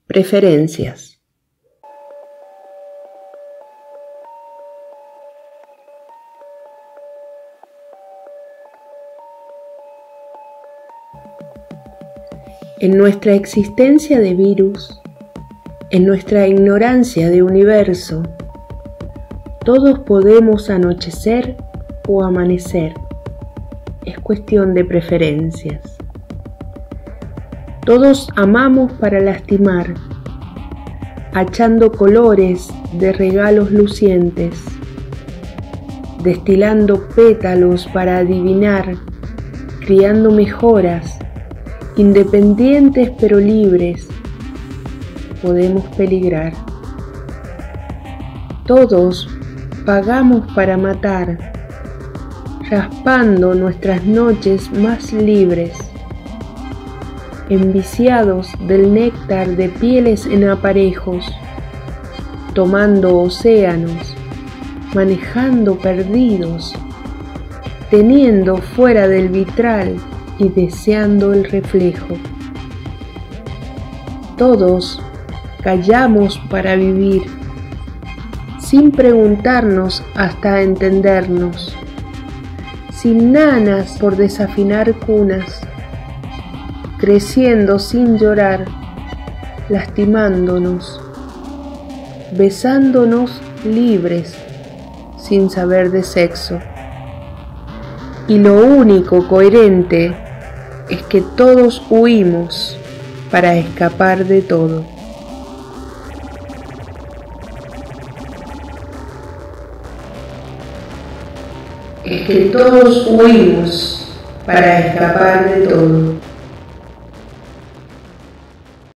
Preferencias. En nuestra existencia de virus, en nuestra ignorancia de universo, todos podemos anochecer o amanecer. Es cuestión de preferencias. Todos amamos para lastimar, hachando colores de regalos lucientes, destilando pétalos para adivinar, criando mejoras, independientes pero libres. Podemos peligrar. Todos pagamos para matar, raspando nuestras noches más libres, enviciados del néctar de pieles en aparejos, tomando océanos, manejando perdidos, teniendo fuera del vitral y deseando el reflejo. Todos callamos para vivir, sin preguntarnos hasta entendernos, sin nanas por desafinar cunas, creciendo sin llorar, lastimándonos, besándonos libres, sin saber de sexo. Y lo único coherente es que todos huimos para escapar de todo. Es que todos huimos para escapar de todo.